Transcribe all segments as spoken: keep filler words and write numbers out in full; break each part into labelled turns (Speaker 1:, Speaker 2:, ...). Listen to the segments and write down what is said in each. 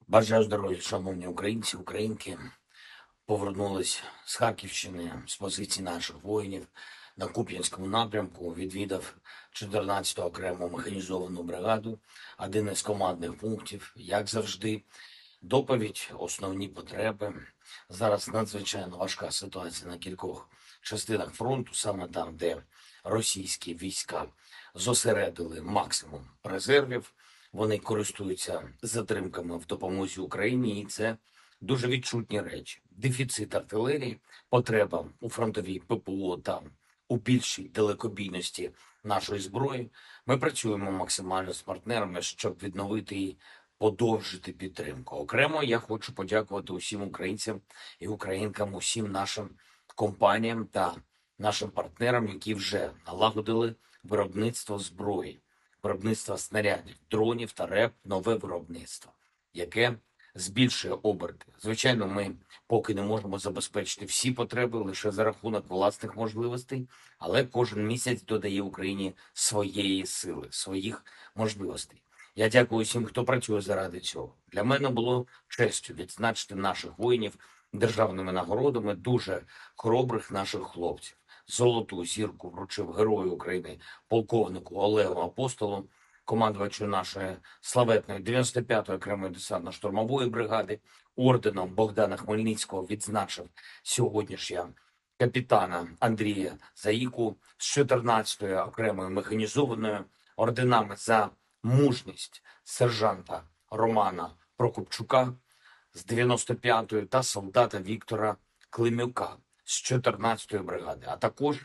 Speaker 1: Бажаю здоров'я, шановні українці, українки. Повернулись з Харківщини, з позицій наших воїнів на Куп'янському напрямку. Відвідав чотирнадцяту окрему механізовану бригаду, один із командних пунктів, як завжди. Доповідь, основні потреби. Зараз надзвичайно важка ситуація на кількох частинах фронту, саме там, де російські війська зосередили максимум резервів. Вони користуються затримками в допомозі Україні, і це дуже відчутні речі. Дефіцит артилерії, потреба у фронтовій ППО та у більшій далекобійності нашої зброї. Ми працюємо максимально з партнерами, щоб відновити і подовжити підтримку. Окремо я хочу подякувати усім українцям і українкам, усім нашим компаніям та нашим партнерам, які вже налагодили виробництво зброї, виробництво снарядів, дронів та РЕП, нове виробництво, яке збільшує оберти. Звичайно, ми поки не можемо забезпечити всі потреби лише за рахунок власних можливостей, але кожен місяць додає Україні своєї сили, своїх можливостей. Я дякую всім, хто працює заради цього. Для мене було честю відзначити наших воїнів державними нагородами, дуже хоробрих наших хлопців. Золоту зірку вручив Герою України полковнику Олегу Апостолу, командувачу нашої славетної дев'яносто п'ятої окремої десантно-штурмової бригади. Орденом Богдана Хмельницького відзначив сьогодні ж я капітана Андрія Заїку з чотирнадцятої окремої механізованої, орденами за мужність сержанта Романа Прокопчука з дев'яносто п'ятої та солдата Віктора Климюка з чотирнадцятої бригади. А також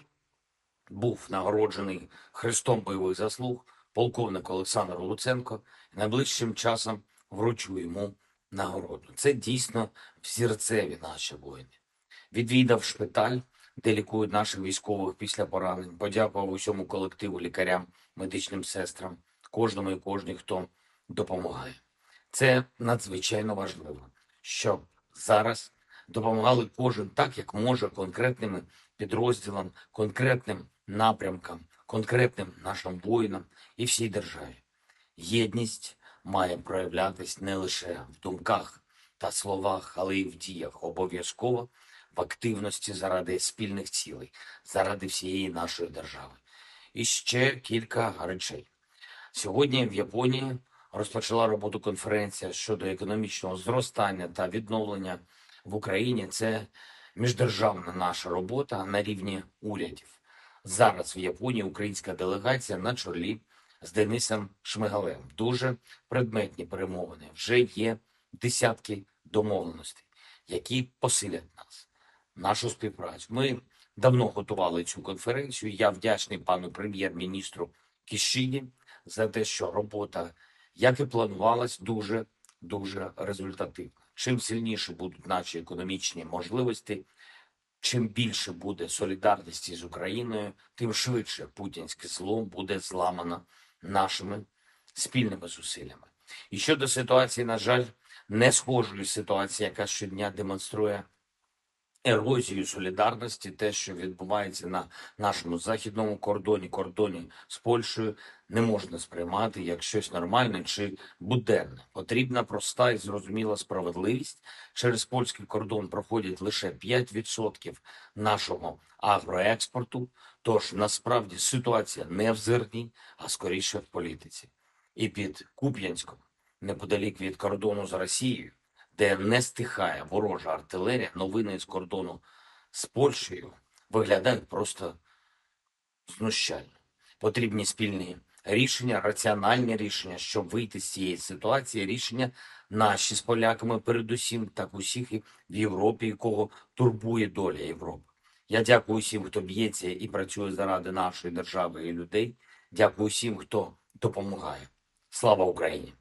Speaker 1: був нагороджений Хрестом бойових заслуг полковник Олександр Луценко. Найближчим часом вручу йому нагороду. Це дійсно взірцеві наші воїни. Відвідав шпиталь, де лікують наших військових після поранень. Подякував усьому колективу, лікарям, медичним сестрам, кожному і кожній, хто допомагає. Це надзвичайно важливо, щоб зараз допомагали кожен так, як може, конкретними підрозділам, конкретним напрямкам, конкретним нашим воїнам і всій державі. Єдність має проявлятись не лише в думках та словах, але й в діях. Обов'язково в активності заради спільних цілей, заради всієї нашої держави. І ще кілька речей. Сьогодні в Японії розпочала роботу конференція щодо економічного зростання та відновлення в Україні. Це міждержавна наша робота на рівні урядів. Зараз в Японії українська делегація на чолі з Денисом Шмигалем. Дуже предметні перемовини. Вже є десятки домовленостей, які посилять нас, нашу співпрацю. Ми давно готували цю конференцію. Я вдячний пану прем'єр-міністру Кішіді за те, що робота, як і планувалась, дуже, дуже результативна. Чим сильніше будуть наші економічні можливості, чим більше буде солідарності з Україною, тим швидше путінське зло буде зламано нашими спільними зусиллями. І щодо ситуації, на жаль, не схожої ситуації, яка щодня демонструє ерозію солідарності, те, що відбувається на нашому західному кордоні, кордоні з Польщею, не можна сприймати як щось нормальне чи буденне. Потрібна проста і зрозуміла справедливість. Через польський кордон проходять лише п'ять відсотків нашого агроекспорту, тож насправді ситуація не в зерні, а скоріше в політиці. І під Куп'янськом, неподалік від кордону з Росією, де не стихає ворожа артилерія, новини з кордону з Польщею виглядають просто знущально. Потрібні спільні рішення, раціональні рішення, щоб вийти з цієї ситуації. Рішення наші з поляками, передусім, так усіх і в Європі, кого турбує доля Європи. Я дякую всім, хто б'ється і працює заради нашої держави і людей. Дякую всім, хто допомагає. Слава Україні!